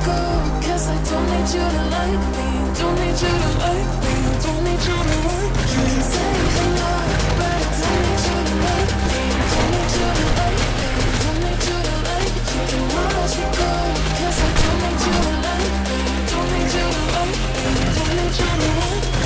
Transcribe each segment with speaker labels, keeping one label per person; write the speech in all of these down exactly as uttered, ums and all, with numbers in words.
Speaker 1: go, 'cause I don't need you to like me. Don't need you to like me. Don't need you to like me. You can say hello, but I don't need you to like me. Don't need you to like me. Don't need you to like me. You can watch me go, 'cause I don't need you to like me. Don't need you to like me. Don't need you to like me.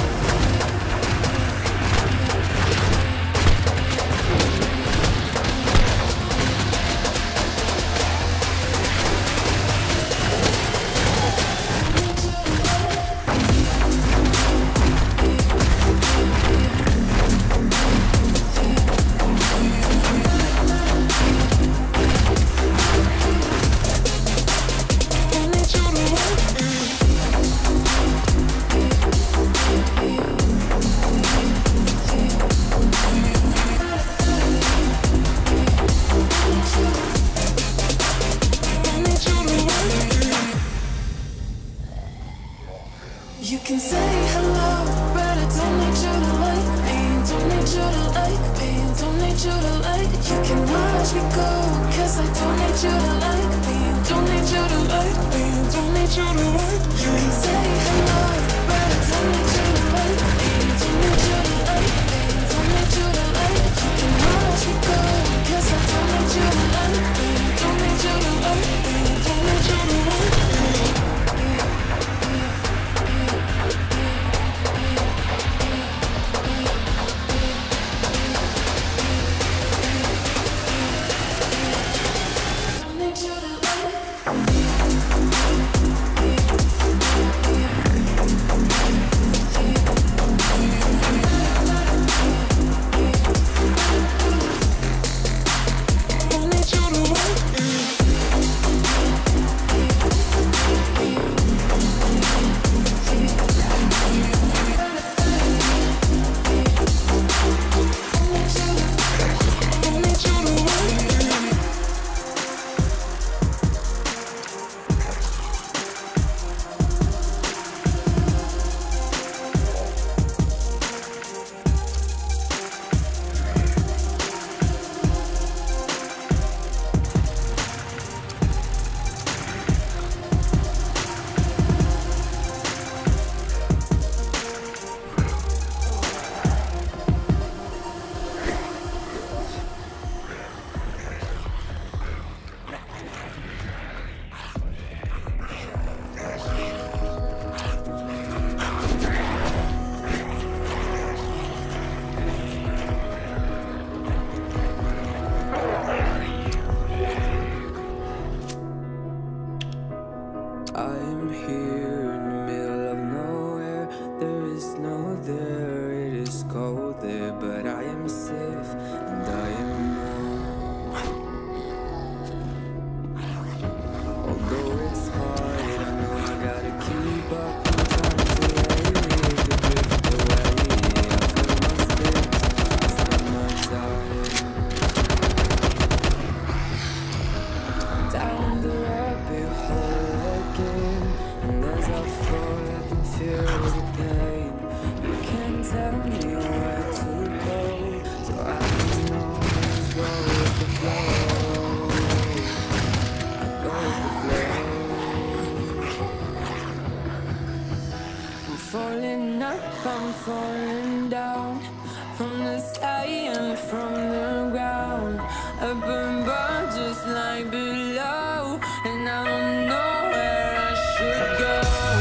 Speaker 1: You can say hello, but I don't need you to like me. Don't need you to like me. Don't need you to like. You can watch me go, 'cause I don't need you to like me. Don't need you to like me. Don't need you to like. You can say hello, but I don't need you to like me. Don't need you to like me. Don't need you to like. You can watch me go, 'cause I don't need you to like me. Don't need you to like me. Don't need you to like me.
Speaker 2: I am here in the middle of nowhere. There is no there, it is cold there, but I am safe and I am known. Although it's hard, I know I gotta keep up. I'm trying to let it drift away. I feel my steps, I spend my time down the rabbit hole again, and as I fall I can feel the pain. You can't tell me where to go, so I just know I just go with the flow. I go with the flow. I'm falling up, I'm falling down, from the sky and from the ground. Up above just like below, and I don't know where I should go.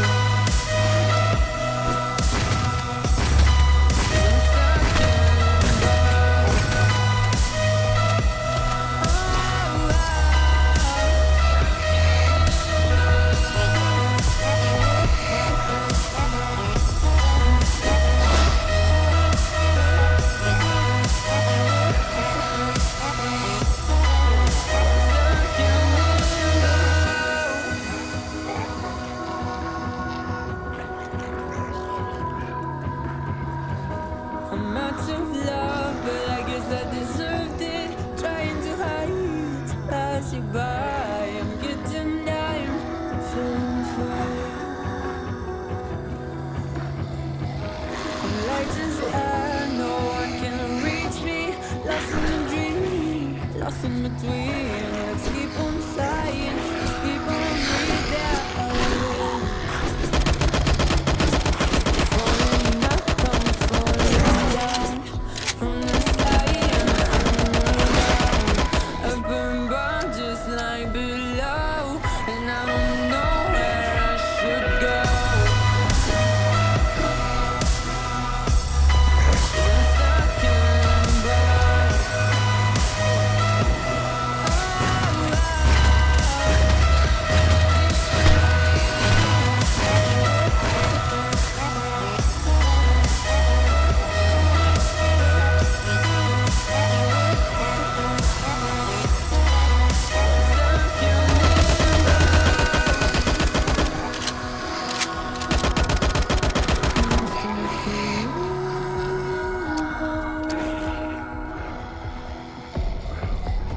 Speaker 2: I'm out of love, but I guess I deserved it. Trying to hide, to pass you by. I'm getting down, feeling fine. I'm light as air, no one can reach me. Lost in a dream, lost in between. Let's keep on flying, let's keep on breathing.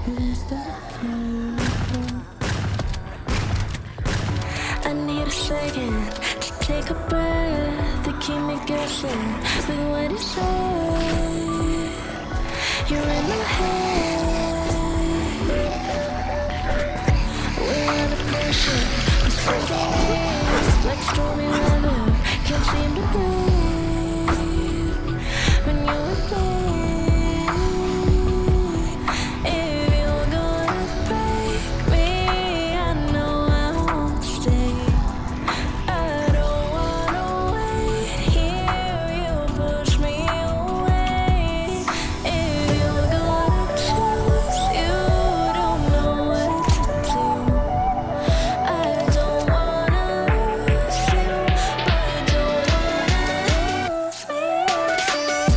Speaker 2: Isn't stuck in you.
Speaker 1: I need a second to take a breath, to keep me guessing with what you say. You're in my head. We're under pressure, but something is like stormy weather. Can't seem to breathe when you're with me. If you're gonna break me, I know I won't stay. I don't wanna wait here. You push me away. If you're gonna choose, you don't know what to do. I don't wanna lose you, but I don't wanna lose me too.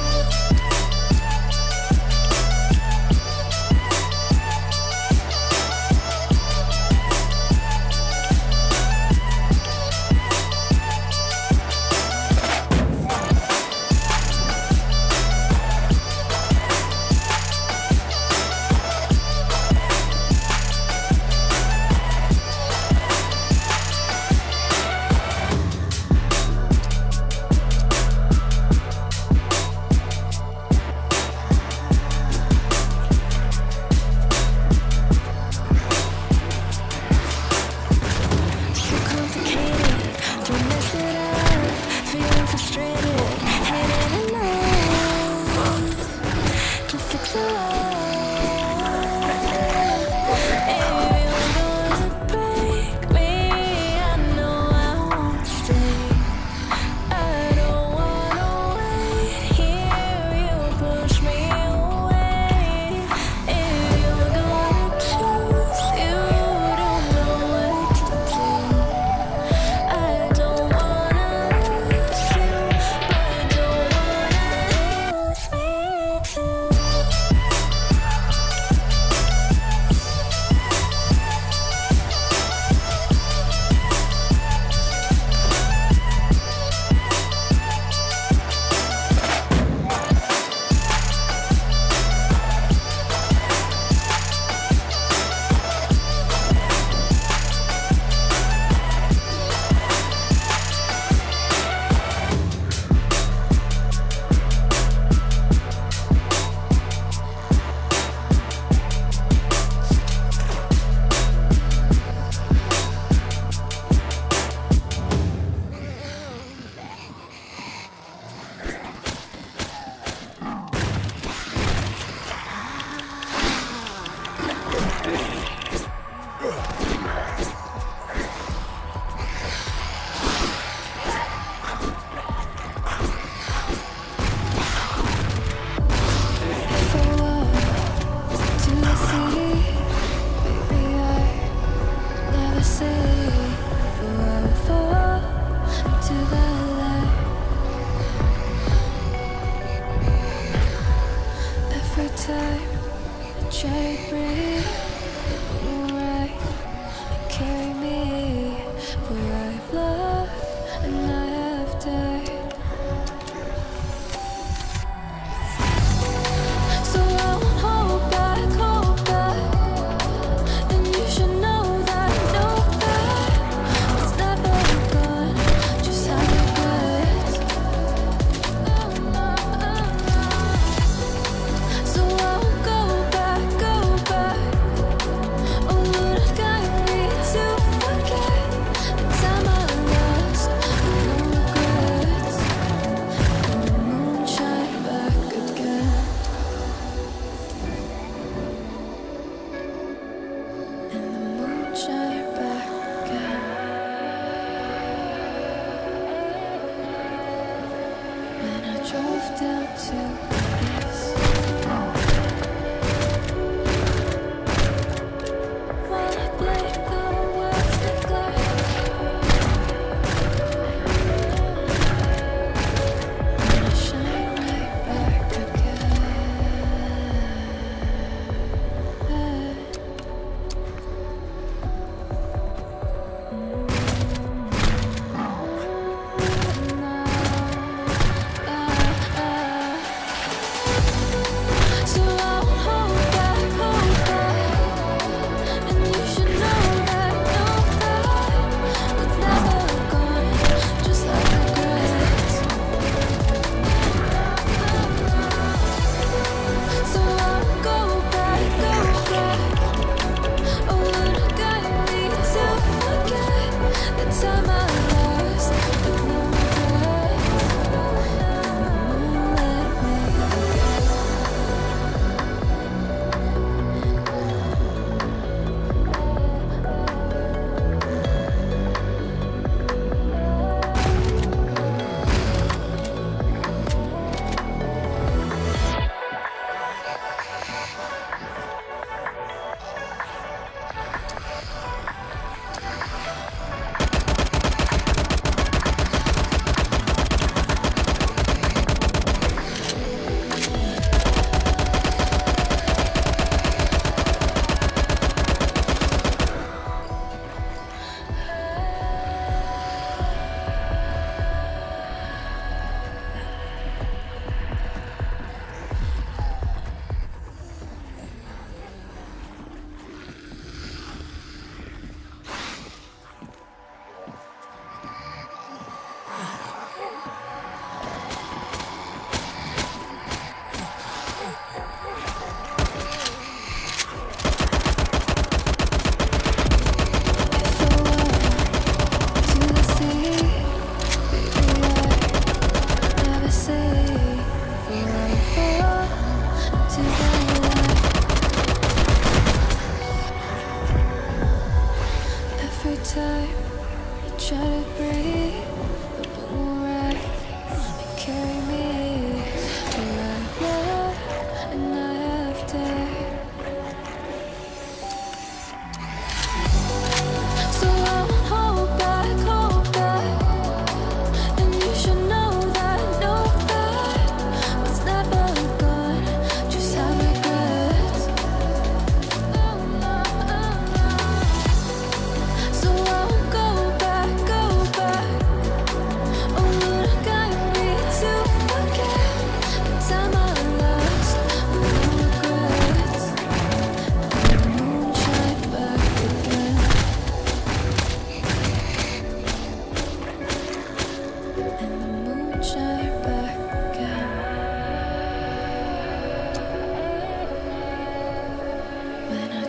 Speaker 1: So complicated, don't mess it up. Feeling frustrated, had it enough to fix it all. If you're gonna break me, I know I won't stay. I don't wanna wait here. You push me away. If you're gonna choose, you don't know what to do. I don't wanna lose you, but I don't wanna lose me too. So I'll go back, go back.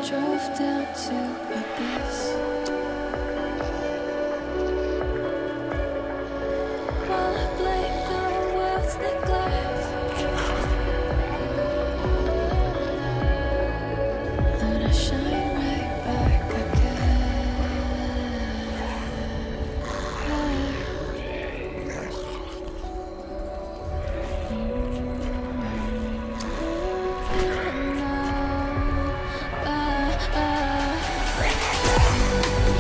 Speaker 1: drove down to abyss. While I blame the world's neglect, then I shine right back again.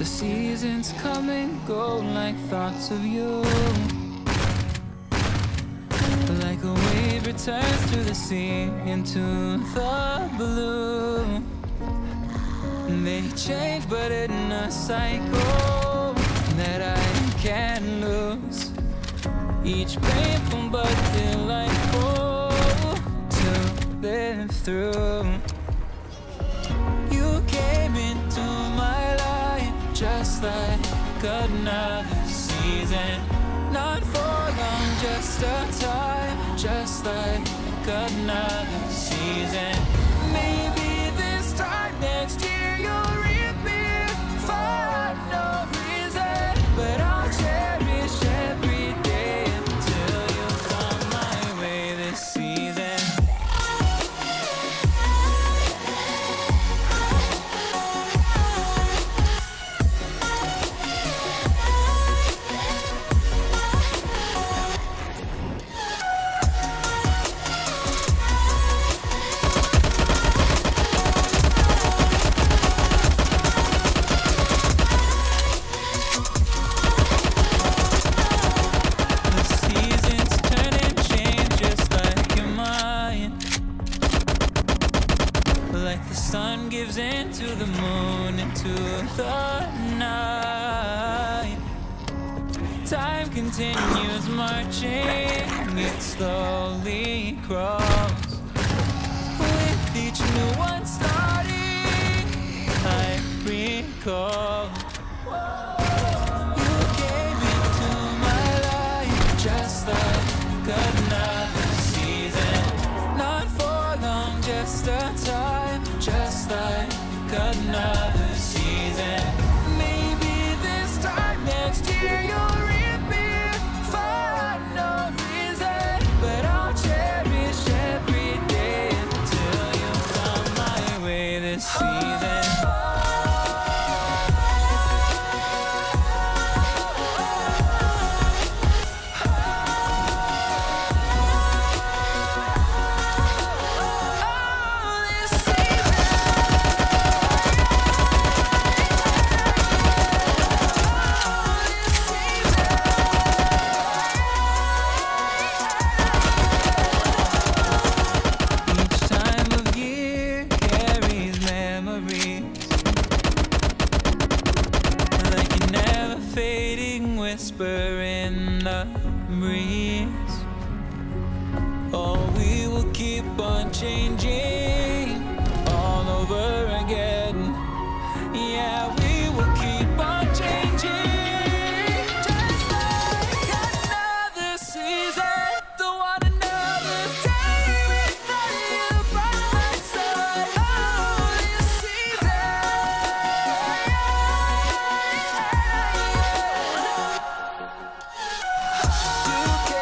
Speaker 2: The seasons come and go like thoughts of you. Like a wave returns to the sea, into the blue. They change but in a cycle that I can't lose. Each painful but delightful to live through. You came into my life just like another season. Not for long, just a time, just like another season. Maybe this time next year you'll reappear for no reason, but I'll cherish every day until you come my way this season. Sun gives into the moon, into the night. Time continues marching, it slowly crawls. With each new one starting, I recall. You came into my life just like another season. Not for long, just a time, just like another season. Maybe this time next year you'll reappear for no reason, but I'll cherish every day until you come my way this season. Fading whisper in the breeze. Oh, we will keep on changing all over again. Yeah, we will keep on changing just like another season. Don't want another day without you by my side. Oh, this season. You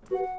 Speaker 3: Bye.